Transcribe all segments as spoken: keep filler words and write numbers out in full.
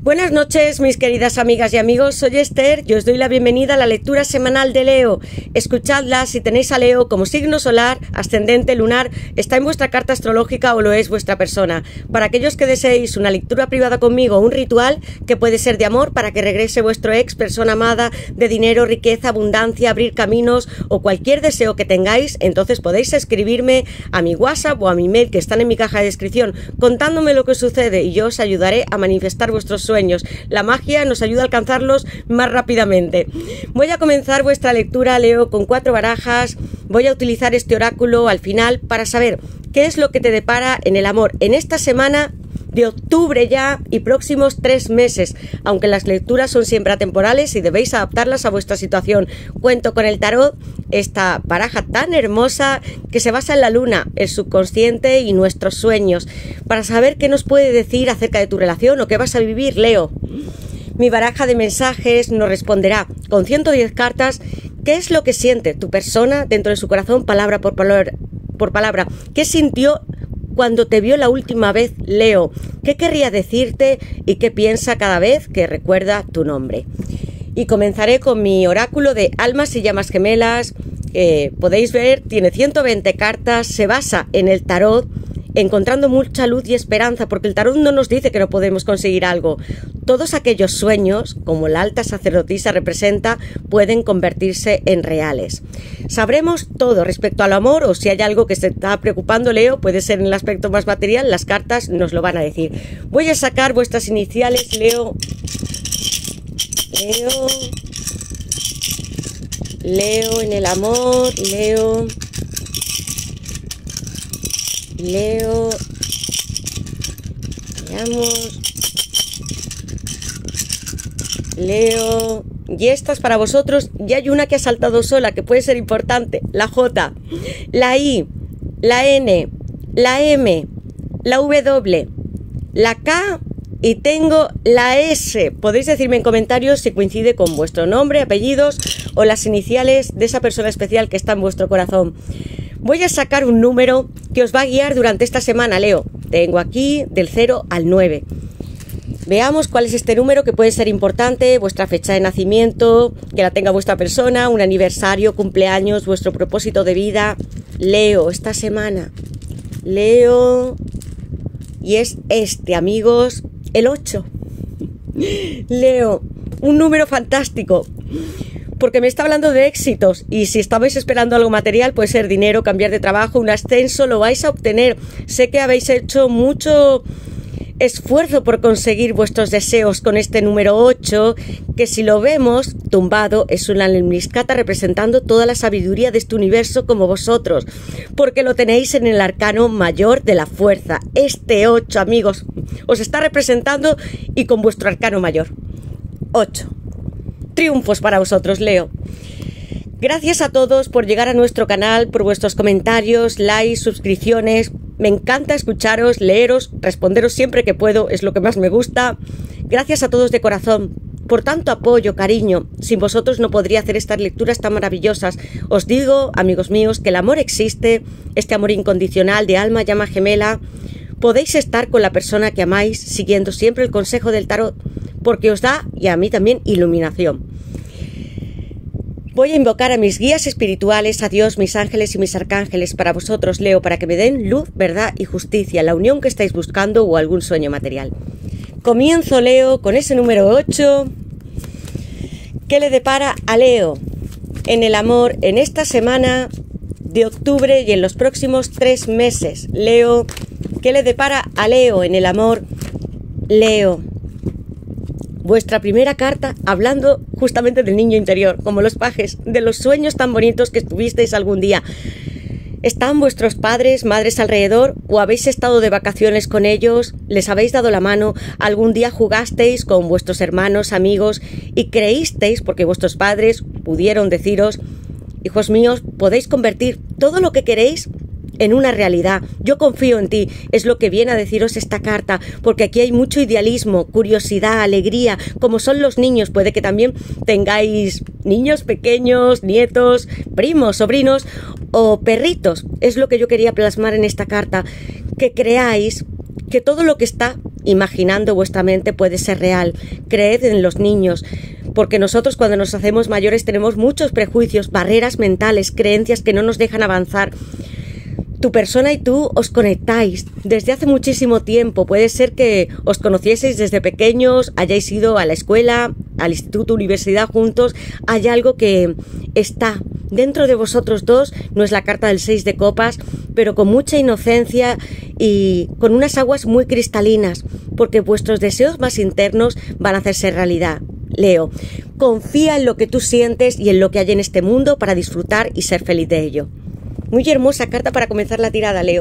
Buenas noches, mis queridas amigas y amigos, soy Esther y os doy la bienvenida a la lectura semanal de Leo. Escuchadla si tenéis a Leo como signo solar, ascendente, lunar, está en vuestra carta astrológica o lo es vuestra persona. Para aquellos que deseéis una lectura privada conmigo, un ritual que puede ser de amor para que regrese vuestro ex, persona amada, de dinero, riqueza, abundancia, abrir caminos o cualquier deseo que tengáis, entonces podéis escribirme a mi WhatsApp o a mi mail que están en mi caja de descripción contándome lo que sucede y yo os ayudaré a manifestar vuestros sueños. La magia nos ayuda a alcanzarlos más rápidamente. Voy a comenzar vuestra lectura, Leo, con cuatro barajas. Voy a utilizar este oráculo al final para saber qué es lo que te depara en el amor en esta semana de octubre ya y próximos tres meses, aunque las lecturas son siempre atemporales y debéis adaptarlas a vuestra situación. Cuento con el tarot, esta baraja tan hermosa que se basa en la luna, el subconsciente y nuestros sueños, para saber qué nos puede decir acerca de tu relación o qué vas a vivir, Leo. Mi baraja de mensajes nos responderá con ciento diez cartas qué es lo que siente tu persona dentro de su corazón, palabra por palabra, por palabra. ¿Qué sintió cuando te vio la última vez, Leo? ¿Qué querría decirte y qué piensa cada vez que recuerda tu nombre? Y comenzaré con mi oráculo de almas y llamas gemelas. Eh, podéis ver, tiene ciento veinte cartas, se basa en el tarot, encontrando mucha luz y esperanza, porque el tarot no nos dice que no podemos conseguir algo. Todos aquellos sueños, como la alta sacerdotisa representa, pueden convertirse en reales. Sabremos todo respecto al amor, o si hay algo que se está preocupando, Leo, puede ser en el aspecto más material, las cartas nos lo van a decir. Voy a sacar vuestras iniciales, Leo. Leo. Leo en el amor, Leo. Leo. Veamos. Leo. Y estas para vosotros, y hay una que ha saltado sola, que puede ser importante. La J, la I, la N, la M, la W, la K y tengo la S. Podéis decirme en comentarios si coincide con vuestro nombre, apellidos o las iniciales de esa persona especial que está en vuestro corazón. Voy a sacar un número que os va a guiar durante esta semana, Leo. Tengo aquí del cero al nueve. Veamos cuál es este número que puede ser importante, vuestra fecha de nacimiento, que la tenga vuestra persona, un aniversario, cumpleaños, vuestro propósito de vida. Leo, esta semana. Leo. Y es este, amigos, el ocho. Leo, un número fantástico, porque me está hablando de éxitos, y si estabais esperando algo material, puede ser dinero, cambiar de trabajo, un ascenso, lo vais a obtener. Sé que habéis hecho mucho esfuerzo por conseguir vuestros deseos con este número ocho, que si lo vemos tumbado es una almizcata representando toda la sabiduría de este universo como vosotros, porque lo tenéis en el arcano mayor de la fuerza. Este ocho, amigos, os está representando y con vuestro arcano mayor. ocho. Triunfos para vosotros, Leo. Gracias a todos por llegar a nuestro canal, por vuestros comentarios, likes, suscripciones. Me encanta escucharos, leeros, responderos siempre que puedo, es lo que más me gusta. Gracias a todos de corazón por tanto apoyo, cariño. Sin vosotros no podría hacer estas lecturas tan maravillosas. Os digo, amigos míos, que el amor existe, este amor incondicional de alma, llama gemela. Podéis estar con la persona que amáis siguiendo siempre el consejo del tarot, porque os da, y a mí también, iluminación. Voy a invocar a mis guías espirituales, a Dios, mis ángeles y mis arcángeles para vosotros, Leo, para que me den luz, verdad y justicia, la unión que estáis buscando o algún sueño material. Comienzo, Leo, con ese número ocho. ¿Qué le depara a Leo en el amor en esta semana de octubre y en los próximos tres meses? Leo, ¿qué le depara a Leo en el amor? Leo. Vuestra primera carta hablando justamente del niño interior, como los pajes, de los sueños tan bonitos que tuvisteis algún día. ¿Están vuestros padres, madres alrededor o habéis estado de vacaciones con ellos? ¿Les habéis dado la mano? ¿Algún día jugasteis con vuestros hermanos, amigos y creísteis, porque vuestros padres pudieron deciros, hijos míos, podéis convertir todo lo que queréis en una realidad? Yo confío en ti, es lo que viene a deciros esta carta, porque aquí hay mucho idealismo, curiosidad, alegría, como son los niños. Puede que también tengáis niños pequeños, nietos, primos, sobrinos o perritos. Es lo que yo quería plasmar en esta carta, que creáis que todo lo que está imaginando, vuestra mente puede ser real. Creed en los niños, porque nosotros cuando nos hacemos mayores tenemos muchos prejuicios, barreras mentales, creencias que no nos dejan avanzar. Tu persona y tú os conectáis desde hace muchísimo tiempo. Puede ser que os conocieseis desde pequeños, hayáis ido a la escuela, al instituto, universidad juntos. Hay algo que está dentro de vosotros dos. No es la carta del seis de copas, pero con mucha inocencia y con unas aguas muy cristalinas, porque vuestros deseos más internos van a hacerse realidad. Leo, confía en lo que tú sientes y en lo que hay en este mundo para disfrutar y ser feliz de ello. Muy hermosa carta para comenzar la tirada, Leo.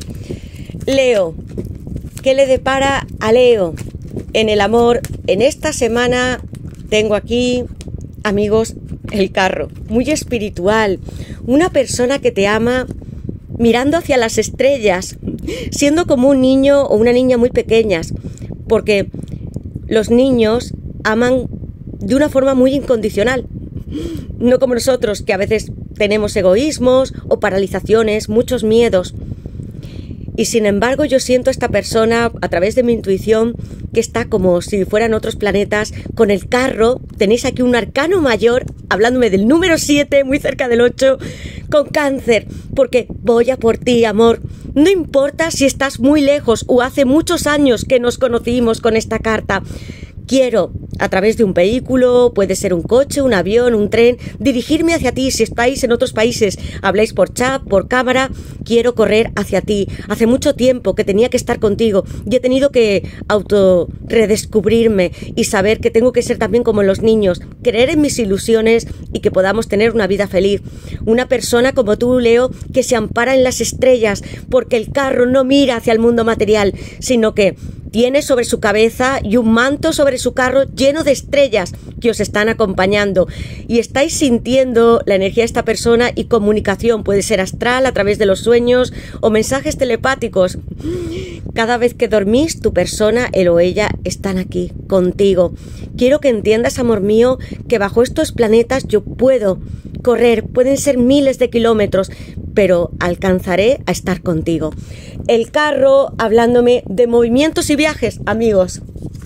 Leo, ¿qué le depara a Leo en el amor? En esta semana tengo aquí, amigos, el carro. Muy espiritual. Una persona que te ama mirando hacia las estrellas, siendo como un niño o una niña muy pequeñas. Porque los niños aman de una forma muy incondicional. No como nosotros, que a veces tenemos egoísmos o paralizaciones, muchos miedos. Y sin embargo yo siento a esta persona a través de mi intuición que está como si fueran otros planetas con el carro. Tenéis aquí un arcano mayor hablándome del número siete, muy cerca del ocho, con Cáncer, porque voy a por ti, amor. No importa si estás muy lejos o hace muchos años que nos conocimos con esta carta. Quiero, a través de un vehículo, puede ser un coche, un avión, un tren, dirigirme hacia ti. Si estáis en otros países, habláis por chat, por cámara, quiero correr hacia ti. Hace mucho tiempo que tenía que estar contigo y he tenido que auto redescubrirme y saber que tengo que ser también como los niños, creer en mis ilusiones y que podamos tener una vida feliz. Una persona como tú, Leo, que se ampara en las estrellas, porque el carro no mira hacia el mundo material, sino que tiene sobre su cabeza y un manto sobre su carro lleno de estrellas que os están acompañando. Y estáis sintiendo la energía de esta persona y comunicación. Puede ser astral, a través de los sueños o mensajes telepáticos. Cada vez que dormís, tu persona, él o ella, están aquí, contigo. Quiero que entiendas, amor mío, que bajo estos planetas yo puedo correr. Pueden ser miles de kilómetros, pero alcanzaré a estar contigo. El carro hablándome de movimientos y viajes, amigos.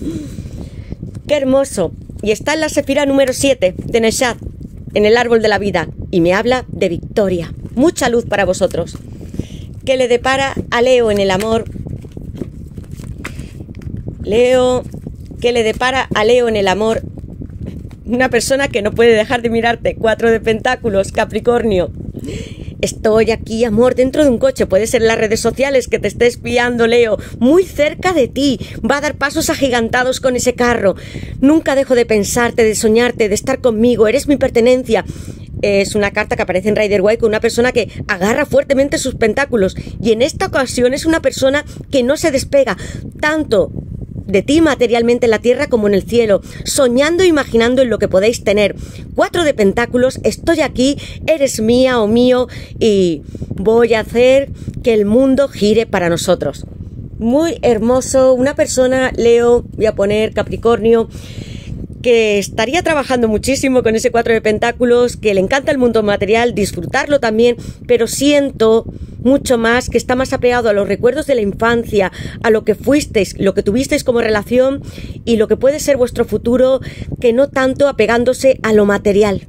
¡Qué hermoso! Y está en la sefira número siete de Neshad, en el árbol de la vida, y me habla de victoria. Mucha luz para vosotros. ¿Qué le depara a Leo en el amor? Leo, ¿qué le depara a Leo en el amor? Una persona que no puede dejar de mirarte. Cuatro de pentáculos, Capricornio. Estoy aquí, amor, dentro de un coche. Puede ser en las redes sociales que te esté espiando, Leo. Muy cerca de ti. Va a dar pasos agigantados con ese carro. Nunca dejo de pensarte, de soñarte, de estar conmigo. Eres mi pertenencia. Es una carta que aparece en Rider Waite con una persona que agarra fuertemente sus pentáculos. Y en esta ocasión es una persona que no se despega tanto de ti materialmente en la tierra como en el cielo, soñando e imaginando en lo que podéis tener. Cuatro de pentáculos, estoy aquí, eres mía o mío y voy a hacer que el mundo gire para nosotros. Muy hermoso, una persona, Leo, voy a poner Capricornio, que estaría trabajando muchísimo con ese cuatro de pentáculos, que le encanta el mundo material, disfrutarlo también, pero siento mucho más que está más apegado a los recuerdos de la infancia, a lo que fuisteis, lo que tuvisteis como relación y lo que puede ser vuestro futuro, que no tanto apegándose a lo material.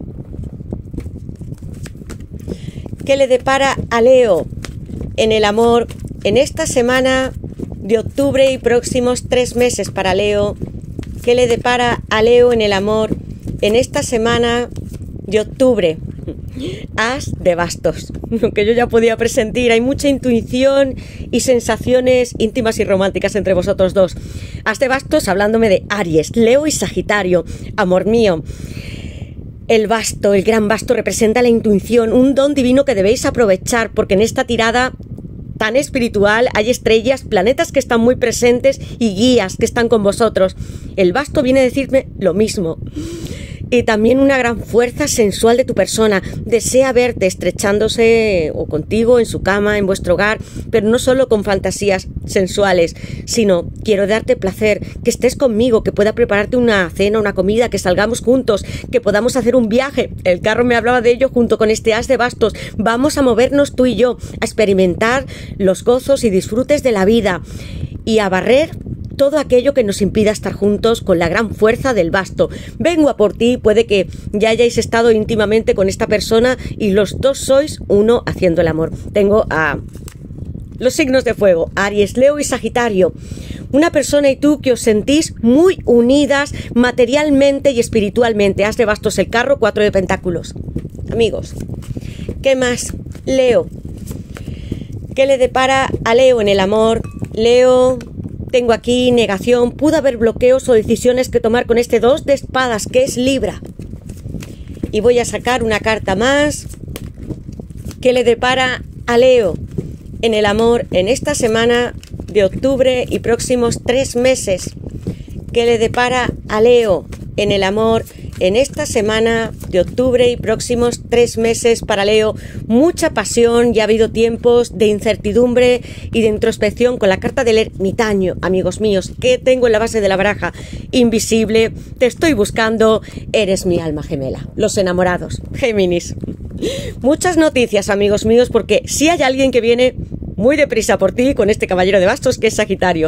¿Qué le depara a Leo en el amor en esta semana de octubre y próximos tres meses para Leo? ¿Qué le depara a Leo en el amor en esta semana de octubre? As de bastos, lo que yo ya podía presentir. Hay mucha intuición y sensaciones íntimas y románticas entre vosotros dos. As de bastos hablándome de Aries, Leo y Sagitario. Amor mío, el basto, el gran basto representa la intuición, un don divino que debéis aprovechar, porque en esta tirada tan espiritual hay estrellas, planetas que están muy presentes y guías que están con vosotros. El basto viene a decirme lo mismo. Y también una gran fuerza sensual de tu persona. Desea verte estrechándose o contigo en su cama, en vuestro hogar, pero no solo con fantasías sensuales, sino quiero darte placer, que estés conmigo, que pueda prepararte una cena, una comida, que salgamos juntos, que podamos hacer un viaje. El carro me hablaba de ello junto con este as de bastos. Vamos a movernos tú y yo, a experimentar los gozos y disfrutes de la vida y a barrer todo aquello que nos impida estar juntos con la gran fuerza del basto. Vengo a por ti, puede que ya hayáis estado íntimamente con esta persona y los dos sois uno haciendo el amor. Tengo a los signos de fuego, Aries, Leo y Sagitario. Una persona y tú que os sentís muy unidas materialmente y espiritualmente. As de bastos el carro, cuatro de pentáculos. Amigos, ¿qué más? Leo. ¿Qué le depara a Leo en el amor? Leo, tengo aquí negación. Pudo haber bloqueos o decisiones que tomar con este dos de espadas, que es Libra. Y voy a sacar una carta más. ¿Qué le depara a Leo en el amor en esta semana de octubre y próximos tres meses? ¿Qué le depara a Leo en el amor en esta semana de octubre y próximos tres meses para Leo? Mucha pasión, ya ha habido tiempos de incertidumbre y de introspección con la carta del ermitaño. Amigos míos, ¿qué tengo en la base de la baraja? Invisible, te estoy buscando, eres mi alma gemela. Los enamorados, Géminis. Muchas noticias, amigos míos, porque si hay alguien que viene muy deprisa por ti con este caballero de bastos que es Sagitario.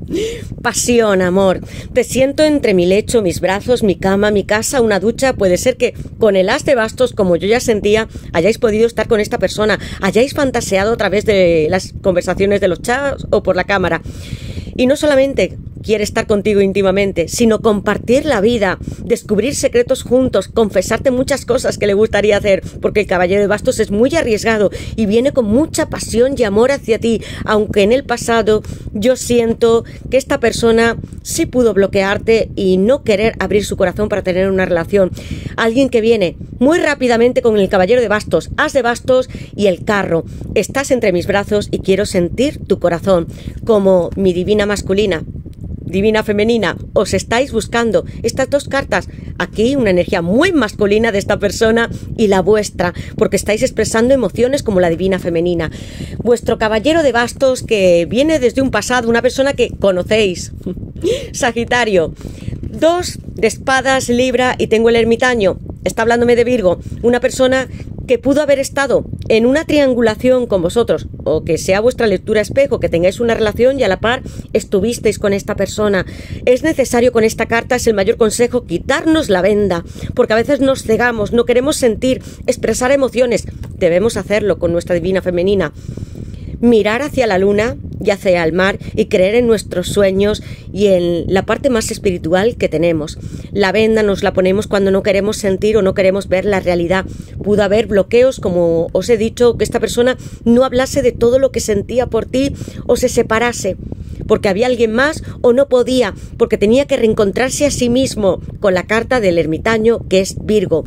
Pasión, amor. Te siento entre mi lecho, mis brazos, mi cama, mi casa, una ducha. Puede ser que con el as de bastos, como yo ya sentía, hayáis podido estar con esta persona, hayáis fantaseado a través de las conversaciones de los chats o por la cámara. Y no solamente quiere estar contigo íntimamente, sino compartir la vida, descubrir secretos juntos, confesarte muchas cosas que le gustaría hacer, porque el caballero de bastos es muy arriesgado y viene con mucha pasión y amor hacia ti, aunque en el pasado yo siento que esta persona sí pudo bloquearte y no querer abrir su corazón para tener una relación. Alguien que viene muy rápidamente con el caballero de bastos, as de bastos y el carro. Estás entre mis brazos y quiero sentir tu corazón como mi divina masculina, divina femenina. Os estáis buscando estas dos cartas. Aquí una energía muy masculina de esta persona y la vuestra, porque estáis expresando emociones como la divina femenina. Vuestro caballero de bastos que viene desde un pasado, una persona que conocéis. Sagitario. Dos de espadas, Libra, y tengo el ermitaño. Está hablándome de Virgo. Una persona que pudo haber estado en una triangulación con vosotros, o que sea vuestra lectura espejo, que tengáis una relación y a la par estuvisteis con esta persona. Es necesario con esta carta, es el mayor consejo, quitarnos la venda, porque a veces nos cegamos, no queremos sentir, expresar emociones. Debemos hacerlo con nuestra divina femenina. Mirar hacia la luna y hacia el mar y creer en nuestros sueños y en la parte más espiritual que tenemos. La venda nos la ponemos cuando no queremos sentir o no queremos ver la realidad. Pudo haber bloqueos, como os he dicho, que esta persona no hablase de todo lo que sentía por ti o se separase porque había alguien más o no podía, porque tenía que reencontrarse a sí mismo con la carta del ermitaño, que es Virgo.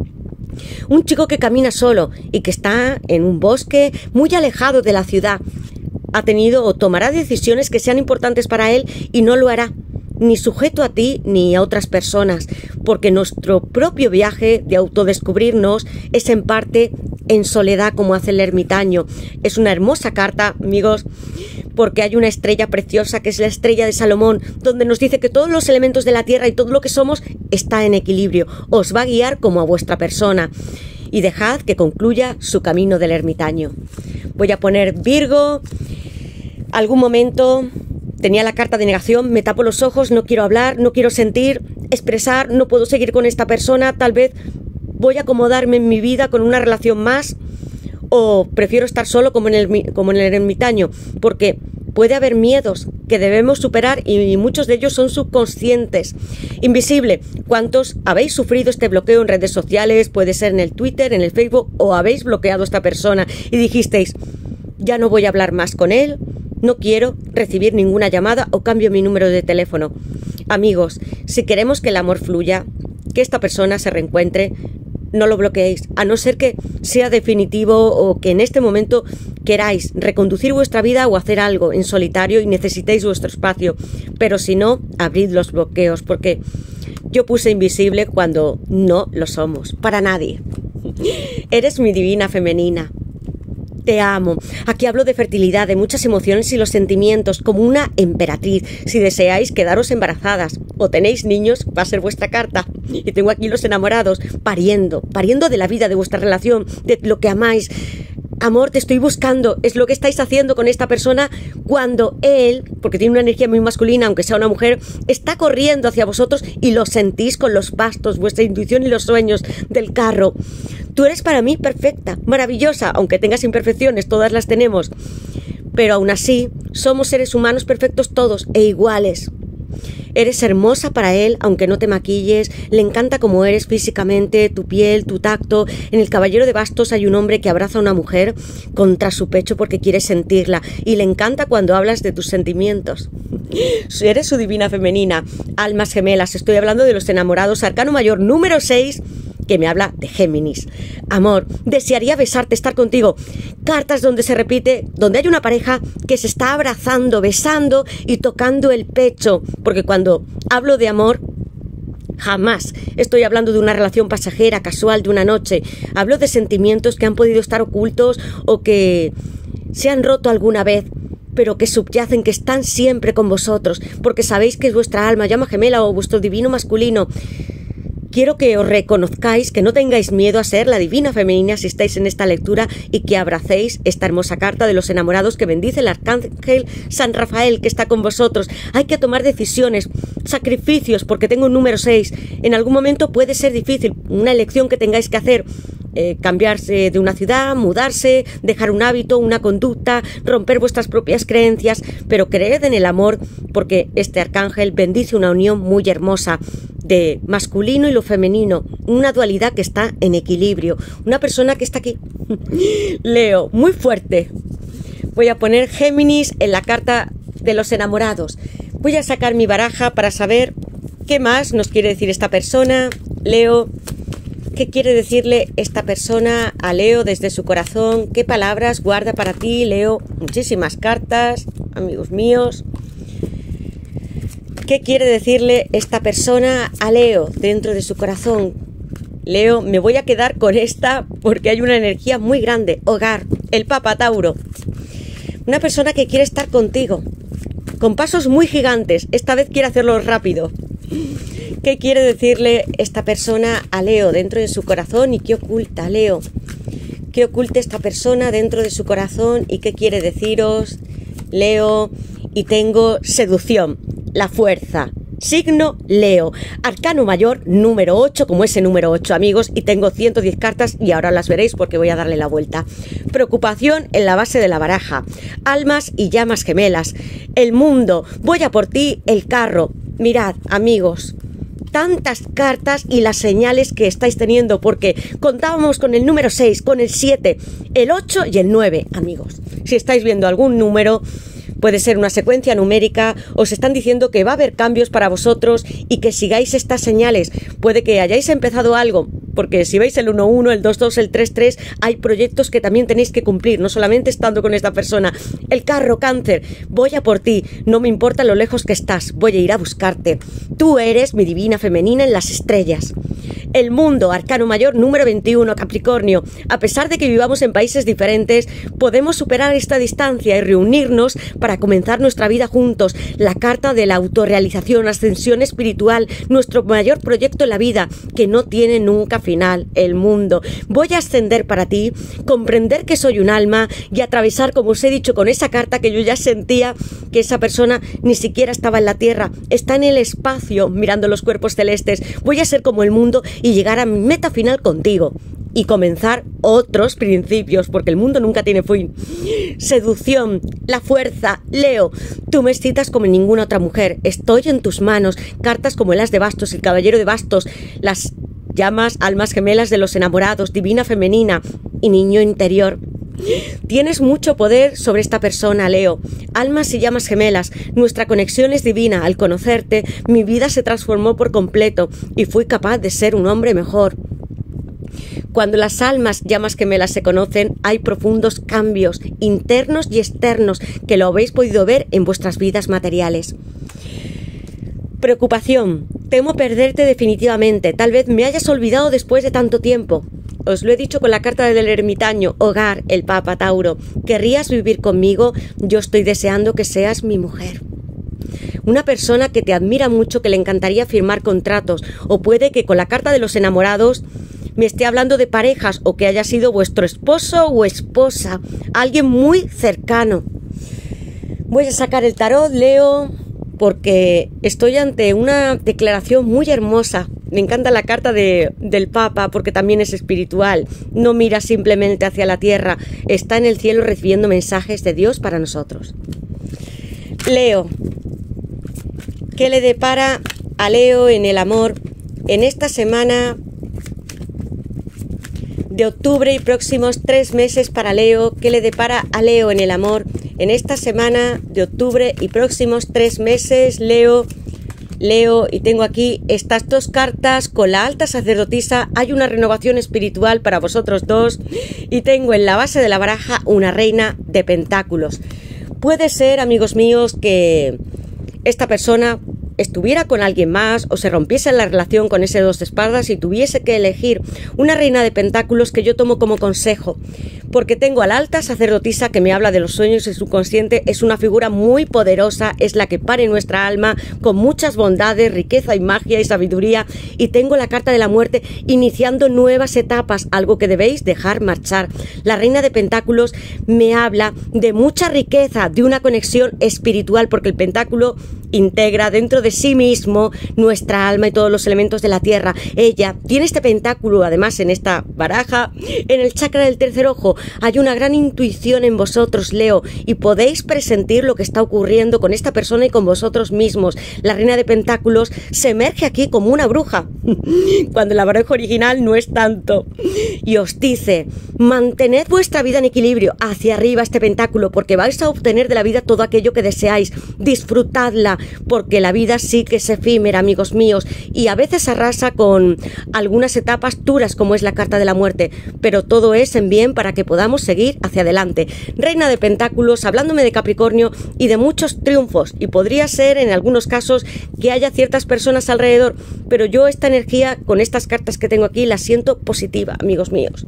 Un chico que camina solo y que está en un bosque muy alejado de la ciudad. Ha tenido o tomará decisiones que sean importantes para él y no lo hará, ni sujeto a ti ni a otras personas, porque nuestro propio viaje de autodescubrirnos es en parte en soledad, como hace el ermitaño. Es una hermosa carta, amigos, porque hay una estrella preciosa que es la estrella de Salomón, donde nos dice que todos los elementos de la tierra y todo lo que somos está en equilibrio. Os va a guiar como a vuestra persona. Y dejad que concluya su camino del ermitaño. Voy a poner Virgo. Algún momento tenía la carta de negación, me tapo los ojos, no quiero hablar, no quiero sentir, expresar, no puedo seguir con esta persona, tal vez voy a acomodarme en mi vida con una relación más, o prefiero estar solo como en el, como en el ermitaño, porque puede haber miedos que debemos superar y muchos de ellos son subconscientes. Invisible, ¿cuántos habéis sufrido este bloqueo en redes sociales? Puede ser en el Twitter, en el Facebook, o habéis bloqueado a esta persona y dijisteis, ya no voy a hablar más con él, no quiero recibir ninguna llamada o cambio mi número de teléfono. Amigos, si queremos que el amor fluya, que esta persona se reencuentre, no lo bloqueéis, a no ser que sea definitivo o que en este momento queráis reconducir vuestra vida o hacer algo en solitario y necesitéis vuestro espacio. Pero si no, abrid los bloqueos, porque yo puse invisible cuando no lo somos, para nadie. Eres mi divina femenina. Te amo. Aquí hablo de fertilidad, de muchas emociones y los sentimientos, como una emperatriz. Si deseáis quedaros embarazadas o tenéis niños, va a ser vuestra carta. Y tengo aquí los enamorados, pariendo, pariendo de la vida, de vuestra relación, de lo que amáis. Amor, te estoy buscando. Es lo que estáis haciendo con esta persona cuando él, porque tiene una energía muy masculina, aunque sea una mujer, está corriendo hacia vosotros y lo sentís con los pastos, vuestra intuición y los sueños del carro. Tú eres para mí perfecta, maravillosa, aunque tengas imperfecciones, todas las tenemos. Pero aún así, somos seres humanos perfectos todos e iguales. Eres hermosa para él, aunque no te maquilles, le encanta como eres físicamente, tu piel, tu tacto. En el Caballero de Bastos hay un hombre que abraza a una mujer contra su pecho porque quiere sentirla y le encanta cuando hablas de tus sentimientos. Eres su divina femenina, almas gemelas, estoy hablando de los enamorados, arcano mayor número seis, que me habla de Géminis. Amor, desearía besarte, estar contigo. Cartas donde se repite, donde hay una pareja que se está abrazando, besando y tocando el pecho. Porque cuando hablo de amor, jamás estoy hablando de una relación pasajera, casual, de una noche. Hablo de sentimientos que han podido estar ocultos o que se han roto alguna vez, pero que subyacen, que están siempre con vosotros, porque sabéis que es vuestra alma, llama gemela o vuestro divino masculino. Quiero que os reconozcáis, que no tengáis miedo a ser la divina femenina si estáis en esta lectura y que abracéis esta hermosa carta de los enamorados que bendice el arcángel San Rafael que está con vosotros. Hay que tomar decisiones, sacrificios, porque tengo un número seis. En algún momento puede ser difícil, una elección que tengáis que hacer. Eh, cambiarse de una ciudad, mudarse, dejar un hábito, una conducta, romper vuestras propias creencias, pero creed en el amor porque este arcángel bendice una unión muy hermosa de masculino y lo femenino, una dualidad que está en equilibrio, una persona que está aquí. Leo, muy fuerte. Voy a poner Géminis en la carta de los enamorados. Voy a sacar mi baraja para saber qué más nos quiere decir esta persona. Leo, ¿qué quiere decirle esta persona a Leo desde su corazón? ¿Qué palabras guarda para ti, Leo? Muchísimas cartas, amigos míos. ¿Qué quiere decirle esta persona a Leo dentro de su corazón? Leo, me voy a quedar con esta porque hay una energía muy grande. Hogar, el Papa Tauro. Una persona que quiere estar contigo, con pasos muy gigantes. Esta vez quiere hacerlo rápido. ¿Qué quiere decirle esta persona a Leo dentro de su corazón y qué oculta, Leo? ¿Qué oculta esta persona dentro de su corazón y qué quiere deciros, Leo? Y tengo seducción, la fuerza, signo Leo, arcano mayor número ocho, como ese número ocho, amigos, y tengo ciento diez cartas y ahora las veréis porque voy a darle la vuelta. Preocupación en la base de la baraja, almas y llamas gemelas, el mundo, voy a por ti, el carro. Mirad, amigos, tantas cartas y las señales que estáis teniendo, porque contábamos con el número seis, con el siete, el ocho y el nueve, amigos. Si estáis viendo algún número, puede ser una secuencia numérica, os están diciendo que va a haber cambios para vosotros y que sigáis estas señales. Puede que hayáis empezado algo, porque si veis el uno uno, el dos dos, el tres tres, hay proyectos que también tenéis que cumplir, no solamente estando con esta persona. El carro, Cáncer, voy a por ti, no me importa lo lejos que estás, voy a ir a buscarte. Tú eres mi divina femenina en las estrellas. El mundo, arcano mayor número veintiuno, Capricornio. A pesar de que vivamos en países diferentes, podemos superar esta distancia y reunirnos para comenzar nuestra vida juntos. La carta de la autorrealización, ascensión espiritual, nuestro mayor proyecto en la vida, que no tiene nunca final, el mundo. Voy a ascender para ti, comprender que soy un alma y atravesar, como os he dicho, con esa carta que yo ya sentía que esa persona ni siquiera estaba en la tierra, está en el espacio mirando los cuerpos celestes. Voy a ser como el mundo y llegar a mi meta final contigo y comenzar otros principios, porque el mundo nunca tiene fin. Seducción, la fuerza, Leo, tú me excitas como ninguna otra mujer, estoy en tus manos. Cartas como el as de bastos, el caballero de bastos, las llamas, almas gemelas de los enamorados, divina femenina y niño interior. Tienes mucho poder sobre esta persona, Leo. Almas y llamas gemelas, nuestra conexión es divina. Al conocerte, mi vida se transformó por completo y fui capaz de ser un hombre mejor. Cuando las almas llamas gemelas se conocen, hay profundos cambios internos y externos que lo habéis podido ver en vuestras vidas materiales. Preocupación, temo perderte definitivamente. Tal vez me hayas olvidado después de tanto tiempo. Os lo he dicho con la carta del ermitaño, hogar, el Papa Tauro. ¿Querrías vivir conmigo? Yo estoy deseando que seas mi mujer. Una persona que te admira mucho, que le encantaría firmar contratos, o puede que con la carta de los enamorados me esté hablando de parejas o que haya sido vuestro esposo o esposa, alguien muy cercano. Voy a sacar el tarot, Leo, porque estoy ante una declaración muy hermosa. Me encanta la carta de, del Papa porque también es espiritual. No mira simplemente hacia la tierra, está en el cielo recibiendo mensajes de Dios para nosotros. Leo, ¿qué le depara a Leo en el amor en esta semana de octubre y próximos tres meses para Leo? ¿Qué le depara a Leo en el amor en esta semana de octubre y próximos tres meses? Leo, Leo, y tengo aquí estas dos cartas con la alta sacerdotisa. Hay una renovación espiritual para vosotros dos y tengo en la base de la baraja una reina de pentáculos. Puede ser, amigos míos, que esta persona estuviera con alguien más o se rompiese la relación con ese dos de espadas y tuviese que elegir una reina de pentáculos que yo tomo como consejo, porque tengo a la alta sacerdotisa que me habla de los sueños y subconsciente. Es una figura muy poderosa, es la que pare nuestra alma con muchas bondades, riqueza y magia y sabiduría, y tengo la carta de la muerte iniciando nuevas etapas, algo que debéis dejar marchar. La reina de pentáculos me habla de mucha riqueza, de una conexión espiritual, porque el pentáculo integra dentro de sí mismo nuestra alma y todos los elementos de la tierra. Ella tiene este pentáculo, además, en esta baraja, en el chakra del tercer ojo. Hay una gran intuición en vosotros, Leo, y podéis presentir lo que está ocurriendo con esta persona y con vosotros mismos. La reina de pentáculos se emerge aquí como una bruja, cuando la baraja original no es tanto, y os dice: mantened vuestra vida en equilibrio, hacia arriba este pentáculo, porque vais a obtener de la vida todo aquello que deseáis. Disfrutadla, porque la vida sí que es efímera, amigos míos, y a veces arrasa con algunas etapas duras, como es la carta de la muerte, pero todo es en bien para que podamos seguir hacia adelante. Reina de pentáculos, hablándome de Capricornio y de muchos triunfos, y podría ser en algunos casos que haya ciertas personas alrededor, pero yo esta energía con estas cartas que tengo aquí la siento positiva, amigos míos.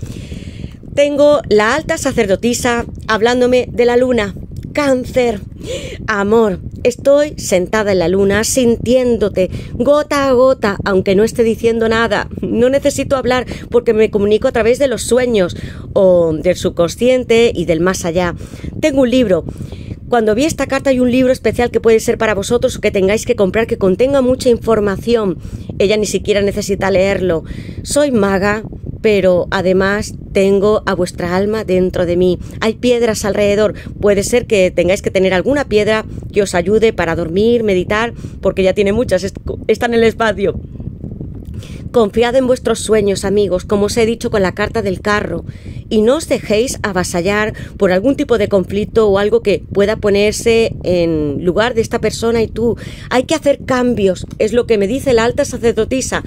Tengo la alta sacerdotisa hablándome de la luna. Cáncer, amor, estoy sentada en la luna sintiéndote gota a gota, aunque no esté diciendo nada. No necesito hablar porque me comunico a través de los sueños o del subconsciente y del más allá. Tengo un libro. Cuando vi esta carta hay un libro especial que puede ser para vosotros o que tengáis que comprar, que contenga mucha información. Ella ni siquiera necesita leerlo. Soy maga, pero además tengo a vuestra alma dentro de mí. Hay piedras alrededor. Puede ser que tengáis que tener alguna piedra que os ayude para dormir, meditar, porque ya tiene muchas, están en el espacio. Confiad en vuestros sueños, amigos, como os he dicho con la carta del carro, y no os dejéis avasallar por algún tipo de conflicto o algo que pueda ponerse en lugar de esta persona y tú. Hay que hacer cambios, es lo que me dice la alta sacerdotisa.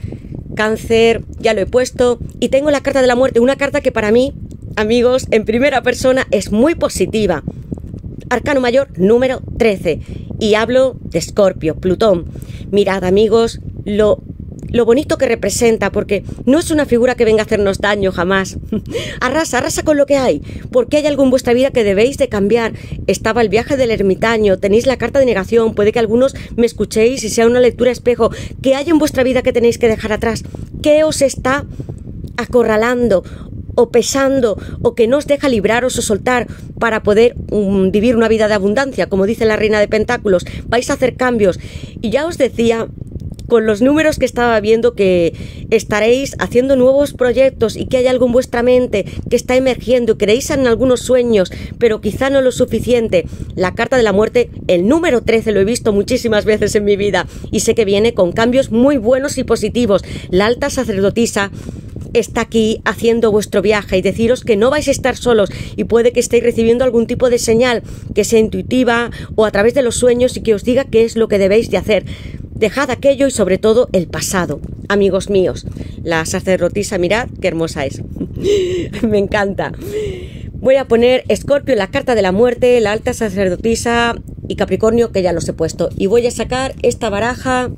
Cáncer, ya lo he puesto, y tengo la carta de la muerte, una carta que para mí, amigos, en primera persona es muy positiva. Arcano mayor número trece, y hablo de Escorpio, Plutón. Mirad, amigos, lo, lo bonito que representa, porque no es una figura que venga a hacernos daño jamás. Arrasa, arrasa con lo que hay, porque hay algo en vuestra vida que debéis de cambiar. Estaba el viaje del ermitaño, tenéis la carta de negación, puede que algunos me escuchéis y sea una lectura espejo. ¿Qué hay en vuestra vida que tenéis que dejar atrás? ¿Qué os está acorralando o pesando o que no os deja libraros o soltar para poder um, vivir una vida de abundancia? Como dice la reina de pentáculos, vais a hacer cambios. Y ya os decía con los números que estaba viendo que estaréis haciendo nuevos proyectos y que hay algo en vuestra mente que está emergiendo, creéis en algunos sueños, pero quizá no lo suficiente. La carta de la muerte, el número trece, lo he visto muchísimas veces en mi vida y sé que viene con cambios muy buenos y positivos. La alta sacerdotisa está aquí haciendo vuestro viaje y deciros que no vais a estar solos, y puede que estéis recibiendo algún tipo de señal que sea intuitiva o a través de los sueños y que os diga qué es lo que debéis de hacer. Dejad aquello y sobre todo el pasado, amigos míos. La sacerdotisa, mirad qué hermosa es. Me encanta. Voy a poner Escorpio, la carta de la muerte, la alta sacerdotisa y Capricornio, que ya los he puesto. Y voy a sacar esta baraja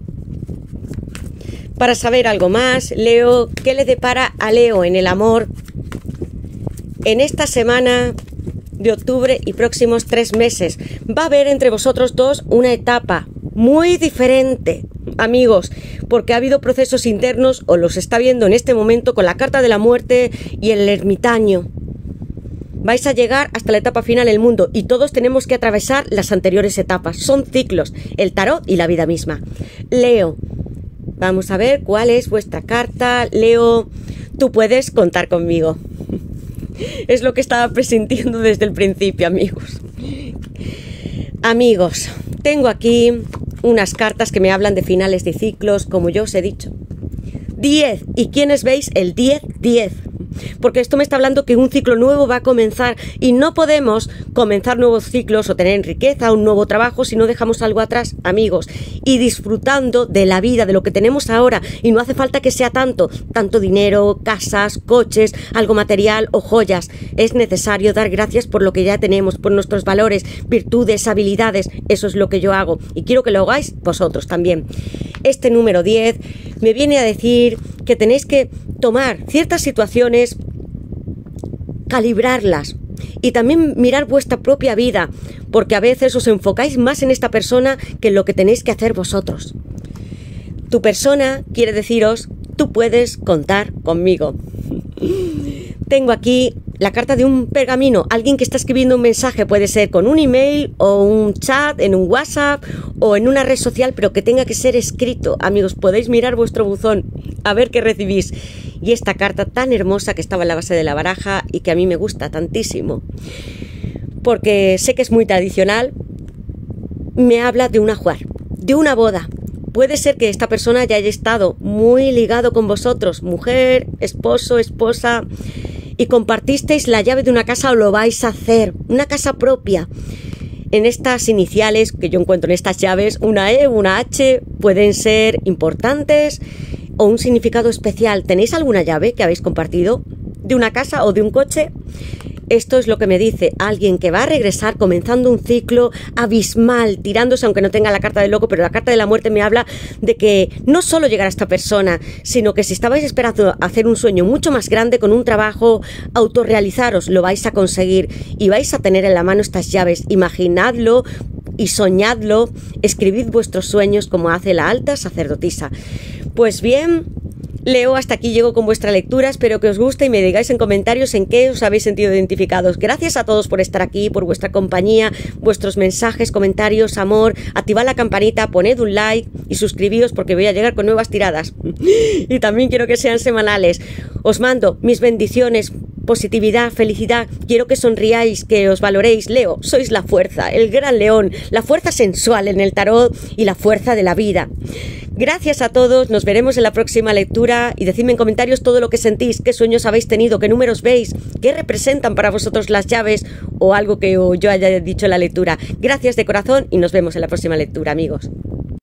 para saber algo más. Leo, ¿qué le depara a Leo en el amor en esta semana de octubre y próximos tres meses? Va a haber entre vosotros dos una etapa muy diferente, amigos, porque ha habido procesos internos o los está viendo en este momento con la carta de la muerte y el ermitaño. Vais a llegar hasta la etapa final del mundo y todos tenemos que atravesar las anteriores etapas. Son ciclos, el tarot y la vida misma. Leo, vamos a ver cuál es vuestra carta. Leo, tú puedes contar conmigo. Es lo que estaba presintiendo desde el principio, amigos. Amigos, tengo aquí unas cartas que me hablan de finales de ciclos, como yo os he dicho. diez. ¿Y quiénes veis el diez diez? Porque esto me está hablando que un ciclo nuevo va a comenzar y no podemos comenzar nuevos ciclos o tener riqueza, un nuevo trabajo si no dejamos algo atrás, amigos, y disfrutando de la vida, de lo que tenemos ahora, y no hace falta que sea tanto, tanto dinero, casas, coches, algo material o joyas. Es necesario dar gracias por lo que ya tenemos, por nuestros valores, virtudes, habilidades. Eso es lo que yo hago y quiero que lo hagáis vosotros también. Este número diez me viene a decir que tenéis que tomar ciertas situaciones, calibrarlas y también mirar vuestra propia vida, porque a veces os enfocáis más en esta persona que en lo que tenéis que hacer vosotros. Tu persona quiere deciros, tú puedes contar conmigo. Tengo aquí la carta de un pergamino, alguien que está escribiendo un mensaje, puede ser con un email o un chat, en un WhatsApp o en una red social, pero que tenga que ser escrito. Amigos, podéis mirar vuestro buzón a ver qué recibís. Y esta carta tan hermosa que estaba en la base de la baraja y que a mí me gusta tantísimo, porque sé que es muy tradicional, me habla de un ajuar, de una boda. Puede ser que esta persona ya haya estado muy ligado con vosotros, mujer, esposo, esposa, y compartisteis la llave de una casa o lo vais a hacer, una casa propia. En estas iniciales que yo encuentro en estas llaves, una E, una H, pueden ser importantes o un significado especial. ¿Tenéis alguna llave que habéis compartido de una casa o de un coche? Esto es lo que me dice alguien que va a regresar comenzando un ciclo abismal, tirándose, aunque no tenga la carta del loco, pero la carta de la muerte me habla de que no solo llegará esta persona, sino que si estabais esperando hacer un sueño mucho más grande con un trabajo, autorrealizaros, lo vais a conseguir y vais a tener en la mano estas llaves. Imaginadlo y soñadlo, escribid vuestros sueños como hace la alta sacerdotisa. Pues bien, Leo, hasta aquí llego con vuestra lectura, espero que os guste y me digáis en comentarios en qué os habéis sentido identificados. Gracias a todos por estar aquí, por vuestra compañía, vuestros mensajes, comentarios, amor. Activad la campanita, poned un like y suscribíos porque voy a llegar con nuevas tiradas. Y también quiero que sean semanales. Os mando mis bendiciones, positividad, felicidad. Quiero que sonriáis, que os valoréis. Leo, sois la fuerza, el gran león, la fuerza sensual en el tarot y la fuerza de la vida. Gracias a todos, nos veremos en la próxima lectura y decidme en comentarios todo lo que sentís, qué sueños habéis tenido, qué números veis, qué representan para vosotros las llaves o algo que yo haya dicho en la lectura. Gracias de corazón y nos vemos en la próxima lectura, amigos.